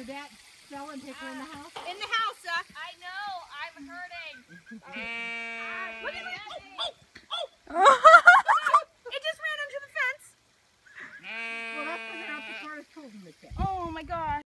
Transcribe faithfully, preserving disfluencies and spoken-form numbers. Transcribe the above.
that spell and pickle in the house? In the house, uh. I know. I'm hurting.